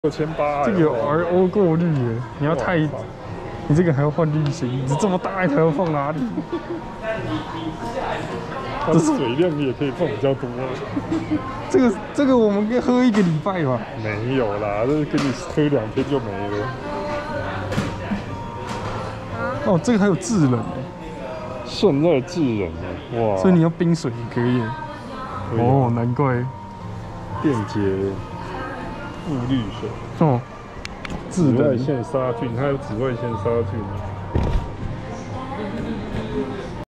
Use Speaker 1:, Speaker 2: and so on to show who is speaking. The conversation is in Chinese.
Speaker 1: 6800，
Speaker 2: 这个有 RO 过滤耶，你要太，你这个还要换滤芯，你这么大一台要放哪里？
Speaker 1: 它的水量也可以放比较多。
Speaker 2: 这个我们可以喝1个礼拜吧？
Speaker 1: 没有啦，这给你喝2天就没了。
Speaker 2: 哦，这个还有制冷哎，
Speaker 1: 顺热制冷的，哇！
Speaker 2: 所以你要冰水也可以。哦，难怪。
Speaker 1: 电解雾滤水。
Speaker 2: 哦，
Speaker 1: 紫外线杀菌，它有紫外线杀菌。